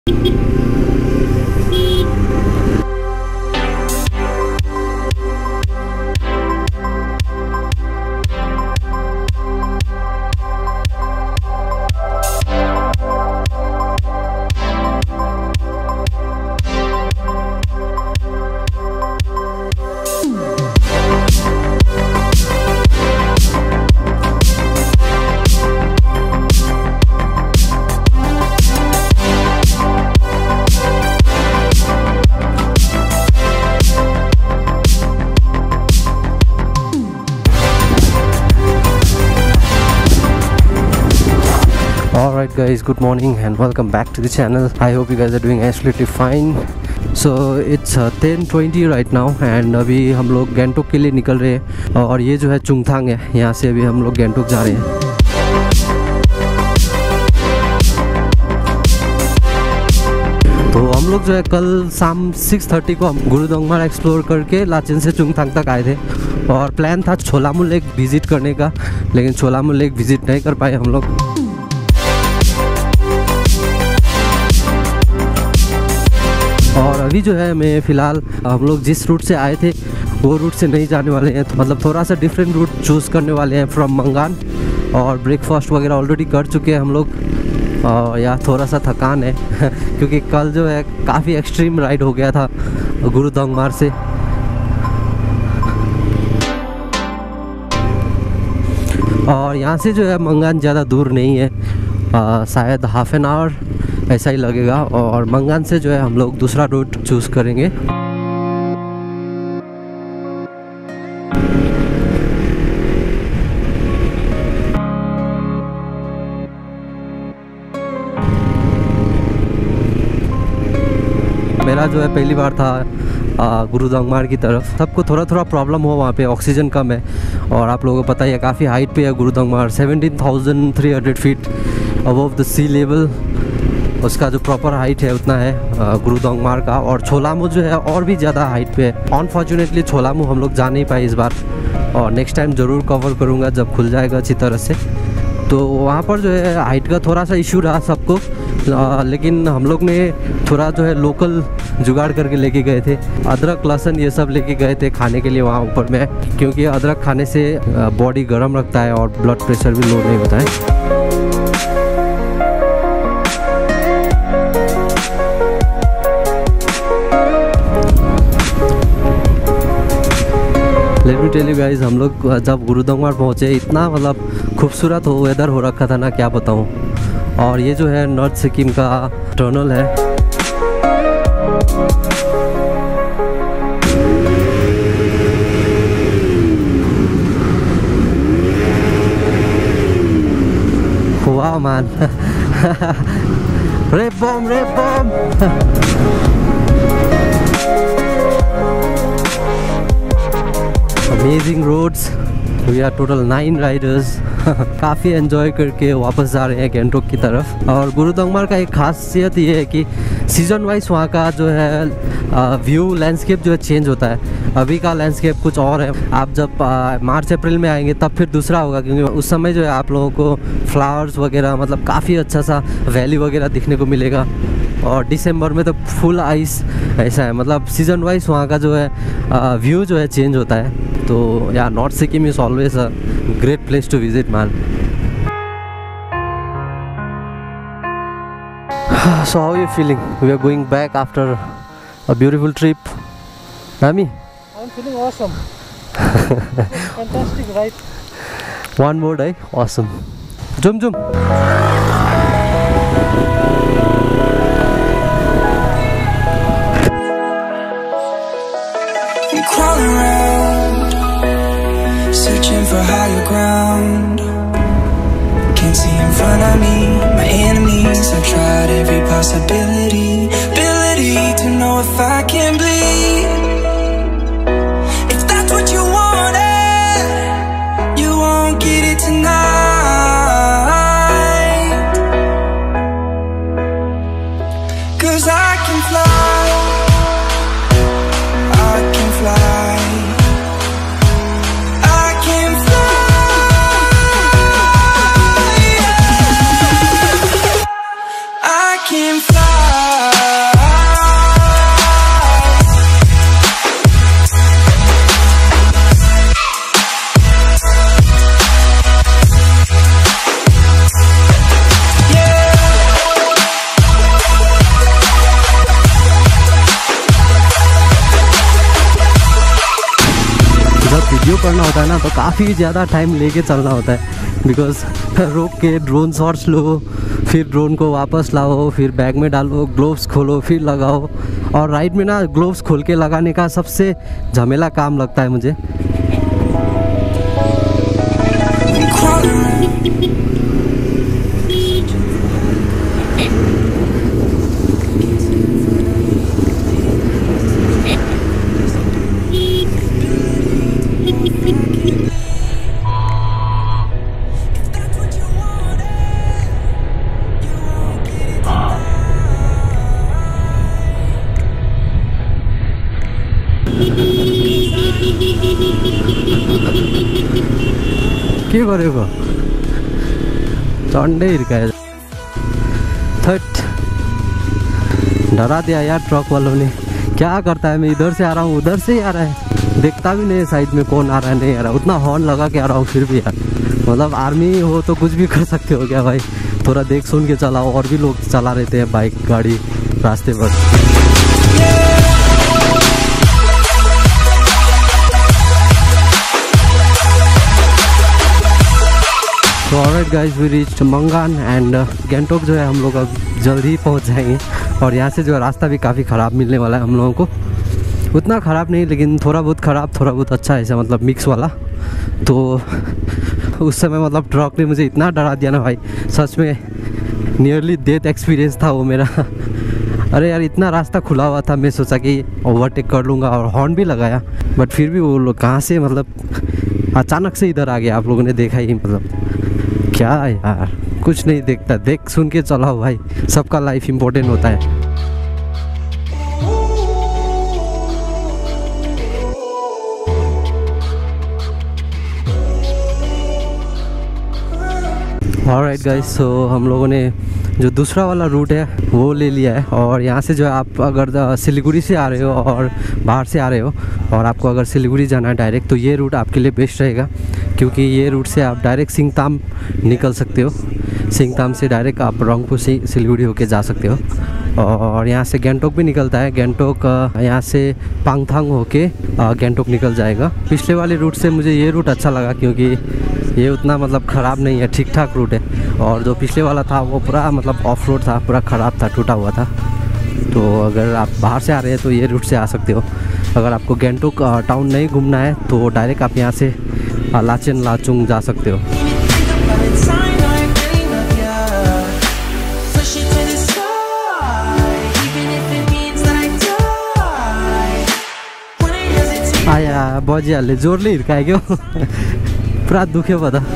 Alright guys, good morning and welcome back to the channel. I hope you guys are doing absolutely fine. So it's 10:20 right now and अभी हम लोग गैंगटॉक के लिए निकल रहे हैं और ये जो है चुंगथांग है, यहाँ से अभी हम लोग गैंगटॉक जा रहे हैं। तो हम लोग जो है कल शाम 6:30 को हम गुरुदोंगमार एक्सप्लोर करके लाचेन से चुंगथांग तक आए थे और प्लान था छोलामू लेक विज़िट करने का, लेकिन छोलामू लेक विज़िट नहीं कर पाए हम लोग। और अभी जो है मैं फ़िलहाल हम लोग जिस रूट से आए थे वो रूट से नहीं जाने वाले हैं, तो मतलब थोड़ा सा डिफरेंट रूट चूज़ करने वाले हैं फ्रॉम मंगान। और ब्रेकफास्ट वगैरह ऑलरेडी कर चुके हैं हम लोग और या थोड़ा सा थकान है क्योंकि कल जो है काफ़ी एक्सट्रीम राइड हो गया था गुरुदोंगमार से। और यहाँ से जो है मंगान ज़्यादा दूर नहीं है, शायद हाफ एन आवर ऐसा ही लगेगा। और मंगान से जो है हम लोग दूसरा रूट चूज़ करेंगे। मेरा जो है पहली बार था गुरुदोंगमार की तरफ। सबको थोड़ा थोड़ा प्रॉब्लम हो, वहाँ पे ऑक्सीजन कम है और आप लोगों को पता ही है काफ़ी हाइट पे है Gurudongmar, 17,300 feet above the sea level. उसका जो प्रॉपर हाइट है उतना है गुरुदोंगमार का। और छोलामू जो है और भी ज़्यादा हाइट पे है। अनफॉर्चुनेटली छोलामू हम लोग जा नहीं पाए इस बार और नेक्स्ट टाइम ज़रूर कवर करूँगा जब खुल जाएगा अच्छी तरह से। तो वहाँ पर जो है हाइट का थोड़ा सा इशू रहा सबको, लेकिन हम लोग ने थोड़ा जो है लोकल जुगाड़ करके लेके गए थे। अदरक लहसुन ये सब लेके गए थे खाने के लिए वहाँ ऊपर में, क्योंकि अदरक खाने से बॉडी गर्म रखता है और ब्लड प्रेशर भी लो नहीं होता है। Let me tell you guys, हम लोग जब गुरुदोंगमार पहुँचे इतना मतलब खूबसूरत हो वेदर हो रखा था ना, क्या बताऊँ। और ये जो है नॉर्थ सिक्किम का टनल है। वाह मैन रेप बम amazing roads. We are total 9 riders काफ़ी एंजॉय करके वापस जा रहे हैं गैंगटॉक की तरफ। और गुरुदोंगमार का एक खासियत ये है कि सीजन वाइज वहाँ का जो है व्यू लैंडस्केप जो है चेंज होता है। अभी का लैंडस्केप कुछ और है, आप जब मार्च अप्रैल में आएंगे तब फिर दूसरा होगा, क्योंकि उस समय जो है आप लोगों को फ्लावर्स वगैरह मतलब काफ़ी अच्छा सा वैली वगैरह दिखने को मिलेगा। और दिसंबर में तो फुल आइस ऐसा है, मतलब सीजन वाइज वहाँ का जो है व्यू जो है चेंज होता है। तो yeah north Sikkim is always a great place to visit man. So how are you feeling? We are going back after a beautiful trip. Nami? I'm feeling awesome. Fantastic, right? One more day, awesome. Jum. I'm crawling around, searching for higher ground. Can't see in front of me, my enemies. I've tried every possibility, ability to know if I can bleed. If that's what you wanted, you won't get it tonight. 'Cause I can fly, I can fly. Can fly. करना होता है ना, तो काफ़ी ज़्यादा time लेके चलना होता है, बिकॉज रोक के ड्रोन शॉट्स लो, फिर ड्रोन को वापस लाओ, फिर बैग में डालो, ग्लोव्स खोलो, फिर लगाओ। और राइड में ना ग्लोव्स खोल के लगाने का सबसे झमेला काम लगता है मुझे। के गरेको चंडे हिर्काए थट, डरा दिया यार ट्रक वालों ने। क्या करता है, मैं इधर से आ रहा हूँ, उधर से ही आ रहा है, देखता भी नहीं साइड में कौन आ रहा है नहीं आ रहा, उतना हॉर्न लगा के आ रहा हूँ फिर भी यार। मतलब आर्मी हो तो कुछ भी कर सकते हो क्या भाई, थोड़ा देख सुन के चलाओ। और भी लोग चला रहते हैं बाइक गाड़ी रास्ते पर। तो alright guys, we reached Mangan and Gangtok जो है हम लोग अब जल्द ही पहुंच जाएंगे। और यहाँ से जो है रास्ता भी काफ़ी ख़राब मिलने वाला है हम लोगों को, उतना ख़राब नहीं लेकिन थोड़ा बहुत ख़राब थोड़ा बहुत अच्छा ऐसा, मतलब मिक्स वाला। तो उस समय मतलब ट्रक ने मुझे इतना डरा दिया ना भाई, सच में नियरली डेथ एक्सपीरियंस था वो मेरा। अरे यार इतना रास्ता खुला हुआ था, मैं सोचा कि ओवरटेक कर लूँगा और हॉर्न भी लगाया, बट फिर भी वो लोग कहाँ से मतलब अचानक से इधर आ गया। आप लोगों ने देखा ही, मतलब क्या यार, कुछ नहीं देखता, देख सुन के चलाओ भाई, सबका लाइफ इम्पोर्टेंट होता है। ऑलराइट गाइस, सो हम लोगों ने जो दूसरा वाला रूट है वो ले लिया है। और यहाँ से जो है आप अगर सिलीगुड़ी से आ रहे हो और बाहर से आ रहे हो और आपको अगर सिलीगुड़ी जाना है डायरेक्ट, तो ये रूट आपके लिए बेस्ट रहेगा, क्योंकि ये रूट से आप डायरेक्ट सिंगताम निकल सकते हो। सिंगताम से डायरेक्ट आप रंगपुर से सिलीगुड़ी होके जा सकते हो। और यहाँ से गैंगटॉक भी निकलता है, गैंगटॉक यहाँ से पांगथांग होके गैंगटॉक निकल जाएगा। पिछले वाले रूट से मुझे ये रूट अच्छा लगा, क्योंकि ये उतना मतलब ख़राब नहीं है, ठीक ठाक रूट है। और जो पिछले वाला था वो पूरा मतलब ऑफ रोड था, पूरा ख़राब था, टूटा हुआ था। तो अगर आप बाहर से आ रहे हैं तो ये रूट से आ सकते हो। अगर आपको गैंगटॉक टाउन नहीं घूमना है तो डायरेक्ट आप यहाँ से लाचेन लाचुंग जा सकते हो। आया बजिहाल्यो, जोरले हिर्कायो क्या पुरा दुख्यो भयो त।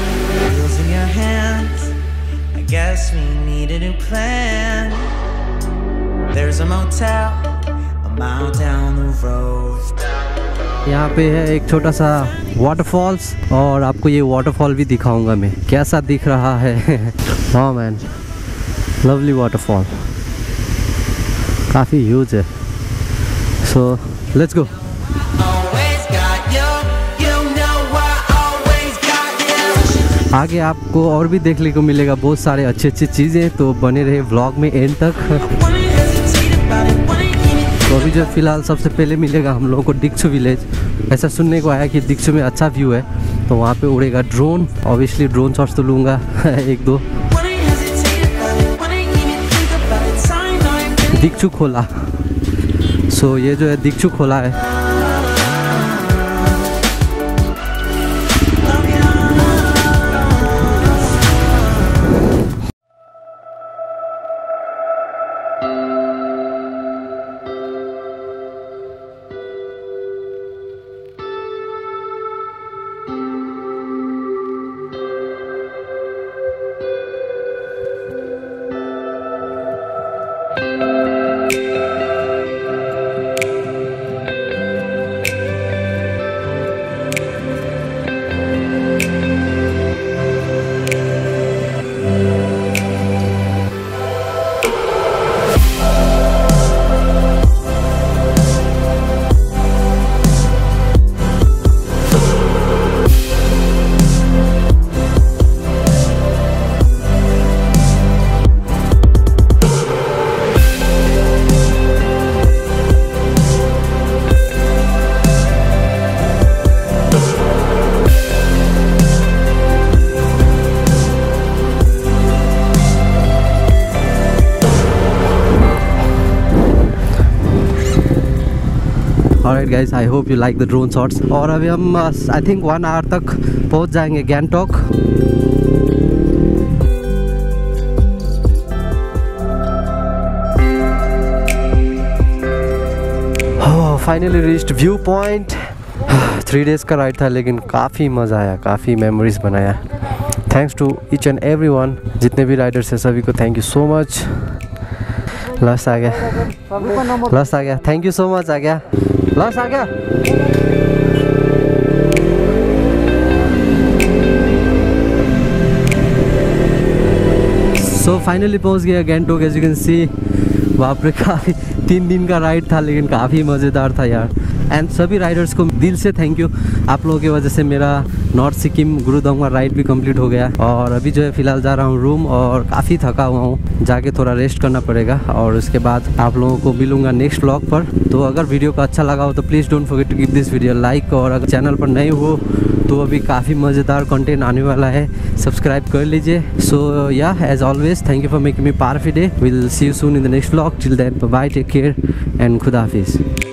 यहाँ पे है एक छोटा सा वाटरफॉल्स और आपको ये वाटरफॉल भी दिखाऊंगा मैं, कैसा दिख रहा है। हाँ मैन, लवली वाटरफॉल, काफ़ी ह्यूज है। So let's go. आगे आपको और भी देखने को मिलेगा बहुत सारे अच्छी अच्छी चीज़ें, तो बने रहे व्लॉग में एंड तक। तो अभी जो फ़िलहाल सबसे पहले मिलेगा हम लोगों को डिक्चु विलेज। ऐसा सुनने को आया कि डिक्चु में अच्छा व्यू है, तो वहाँ पे उड़ेगा ड्रोन। ऑब्वियसली ड्रोन शॉट्स तो लूँगा एक दो। डिक्चु खोला, सो ये जो है डिक्चु खोला है। Alright guys, I hope you like the drone shots. और अभी हम आई थिंक 1 आवर तक पहुंच जाएंगे Gangtok. Finally reached view point. 3 days का राइड था लेकिन काफ़ी मज़ा आया, काफ़ी मेमोरीज बनाया। Thanks to each and every one, जितने भी राइडर्स हैं सभी को thank you so much. Last आ गया, लास्ट आ गया, थैंक यू सो मच। आ गया, लास्ट आ गया। सो फाइनली पहुंच गया Gangtok. As you can see, बाप रे, काफ़ी 3 दिन का राइड था लेकिन काफ़ी मज़ेदार था यार। एंड सभी राइडर्स को दिल से थैंक यू। आप लोगों की वजह से मेरा नॉर्थ सिक्किम गुरुदोंगमा राइड भी कंप्लीट हो गया। और अभी जो है फ़िलहाल जा रहा हूँ रूम और काफ़ी थका हुआ हूँ, जाके थोड़ा रेस्ट करना पड़ेगा। और उसके बाद आप लोगों को मिलूँगा नेक्स्ट व्लॉग पर। तो अगर वीडियो को अच्छा लगा हो तो please don't forget to give this video like. और अगर चैनल पर नए हो तो अभी काफ़ी मज़ेदार कंटेंट आने वाला है, सब्सक्राइब कर लीजिए। So yeah as always, thank you for making me part of the day. Will see you soon in the next vlog. Till then bye, take care and खुदा हाफिज़।